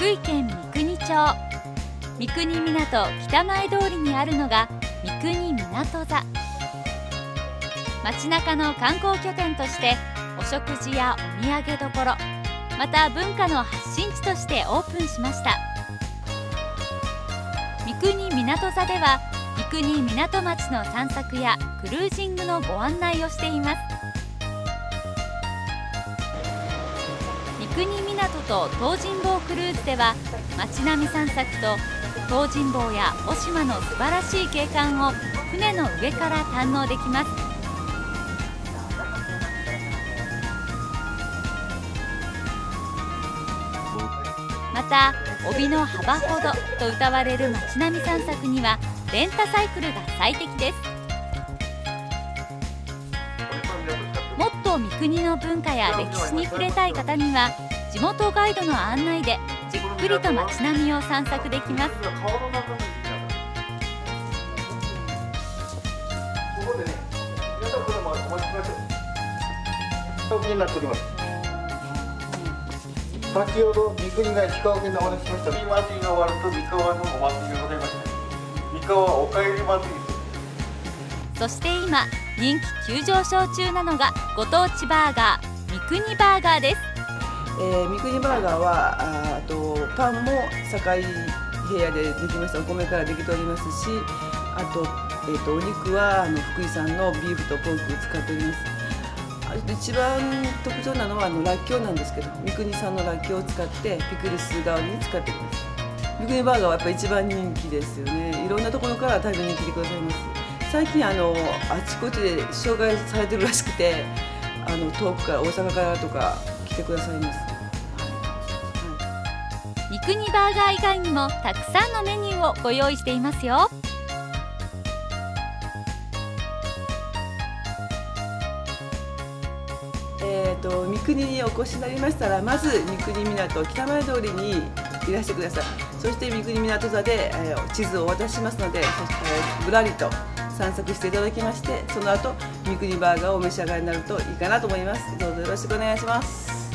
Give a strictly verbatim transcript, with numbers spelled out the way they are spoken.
福井県三国町三国港北前通りにあるのが三国港座。街中の観光拠点としてお食事やお土産どころ、また文化の発信地としてオープンしました。三国港座では三国港町の散策やクルージングのご案内をしています。三国港と東尋坊クルーズでは街並み散策と東尋坊や渡島の素晴らしい景観を船の上から堪能できます。また帯の幅ほどと歌われる街並み散策にはレンタサイクルが最適です。もっと三国の文化や歴史に触れたい方には地元ガイドの案内でじっくりと街並みを散策できます。 先ほど三国が石川県でお話ししました。三祭りが終わると三河のお祭りがございました。三河おかえり祭り。 そして今人気急上昇中なのがご当地バーガー三国バーガーです。 えー、三国バーガーはああとパンも堺平野でできましたお米からできておりますし、あと、えー、とお肉はあの福井産のビーフとポークを使っております。一番特徴なのはあのらっきょうなんですけど、三国産のらっきょうを使ってピクルス代わりに使っています。三国バーガーはやっぱり一番人気ですよね。いろんなところから食べに来てくださいます。最近あのあちこちで紹介されてるらしくて、あの遠くから大阪からとか来てくださいます。 三国バーガー以外にもたくさんのメニューをご用意していますよ。 えーと三国にお越しになりましたら、まず三国港北前通りにいらしてください。そして三国港座で、えー、地図をお渡ししますので、そして、えー、ぶらりと散策していただきまして、その後三国バーガーをお召し上がりになるといいかなと思います。どうぞよろしくお願いします。